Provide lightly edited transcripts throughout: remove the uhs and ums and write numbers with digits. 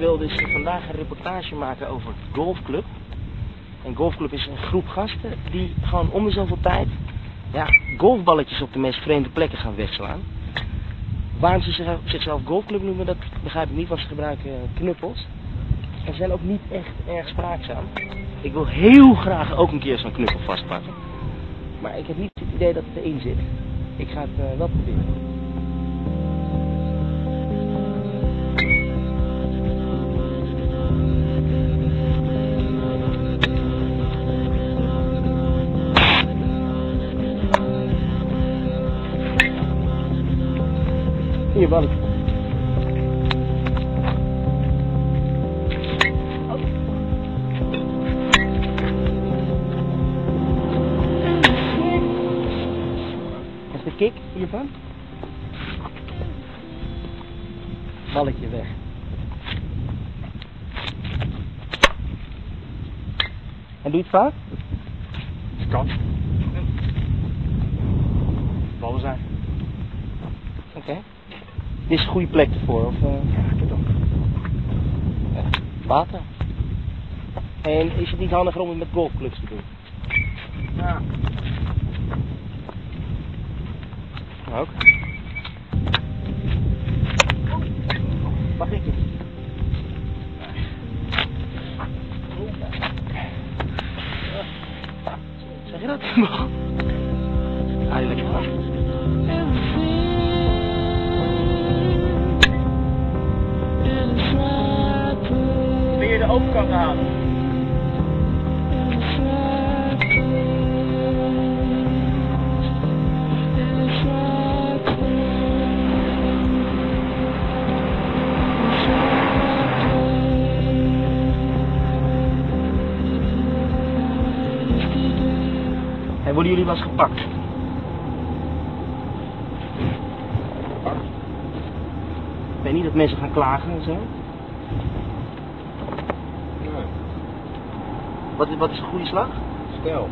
wil dus vandaag een reportage maken over golfclub. Een golfclub is een groep gasten die gewoon om de zoveel tijd golfballetjes op de meest vreemde plekken gaan wegslaan. Waarom ze zichzelf golfclub noemen, dat begrijp ik niet, want ze gebruiken knuppels. En ze zijn ook niet echt erg spraakzaam. Ik wil heel graag ook een keer zo'n knuppel vastpakken. Maar ik heb niet het idee dat het erin zit. Ik ga het wel proberen. Hier, balletje. Dat is de kick hiervan. Balletje weg. En doe je het vaak? Het kan. Ballen zijn. Oké. Dit is een goede plek ervoor, of? Ja, dat ook. Water. En is het niet handiger om het met golfclubs te doen? Ja. Ook. Mag ik het? Zeg je dat? Ah, lekker vast. Ben je de overkant halen? Hey, worden jullie wel eens gepakt? Ik weet niet dat mensen gaan klagen en zo. Nee. Wat is een goede slag? Stel.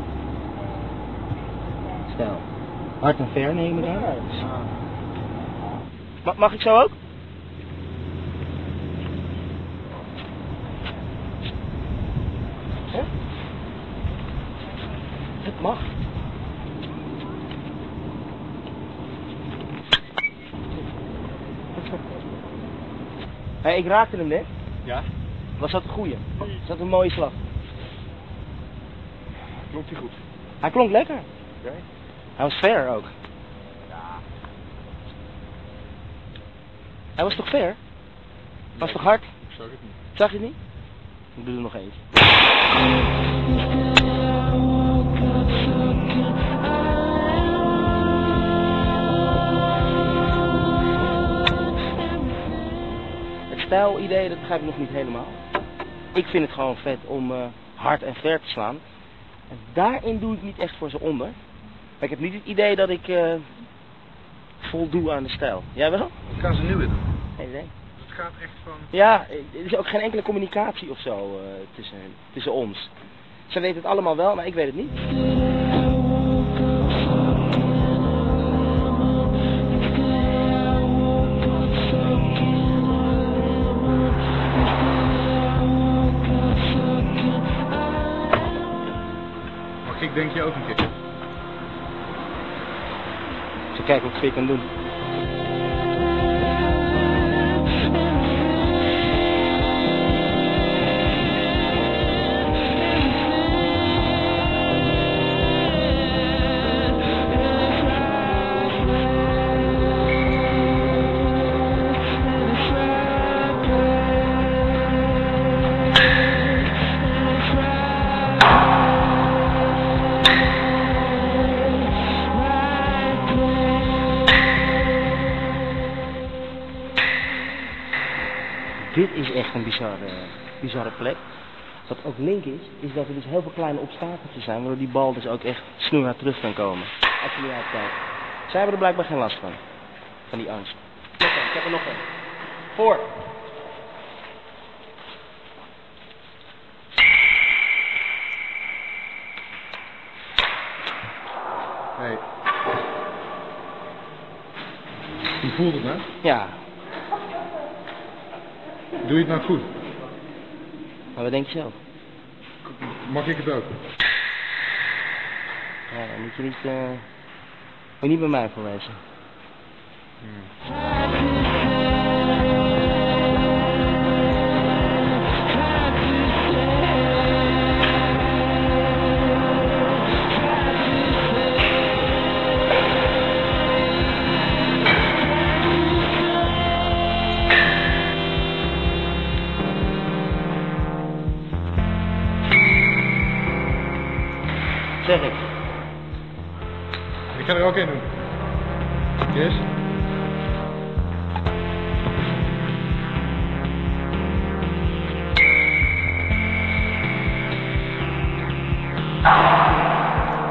Stel. Hard en ver nemen dan? Ja. Mag ik zo ook? Huh? Het mag. Hey, ik raakte hem net. Ja? Was dat een goeie? Was dat een mooie slag? Klopt hij goed? Hij klonk lekker. Oké. Hij was fair ook. Ja. Hij was toch fair? Was toch hard? Ik zag het niet. Zag je het niet? Ik doe er nog eens. Het stijlidee, dat begrijp ik nog niet helemaal. Ik vind het gewoon vet om hard en ver te slaan. En daarin doe ik niet echt voor ze onder. Maar ik heb niet het idee dat ik voldoe aan de stijl. Jij wel? Wat gaan ze nu weer doen? Geen idee. Dus het gaat echt van... Ja, er is ook geen enkele communicatie of zo tussen ons. Ze weten het allemaal wel, maar ik weet het niet. Mag ik denk je ook een keer? Ze kijken wat ik weer kan doen. Dit is echt een bizarre plek. Wat ook link is dat er dus heel veel kleine obstakeltjes zijn, waardoor die bal dus ook echt snoeihard terug kan komen. Als je nu uitkijkt. Zij hebben er blijkbaar geen last van die angst. Nog één, ik heb er nog één. Voor. Hey. Je voelt het, hè? Ja. Doe je het nou goed? Maar wat denk je zelf? Mag ik het ook? Ja, dan moet je niet bij mij voor wezen. Zeg ik. Ik ga er ook in doen. Yes?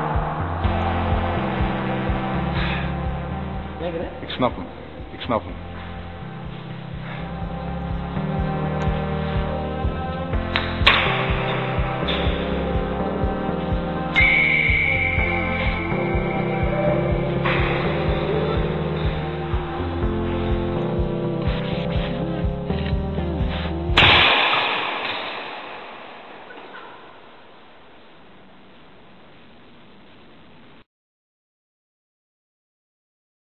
Lekker hè? Ik snap hem. Ik snap hem.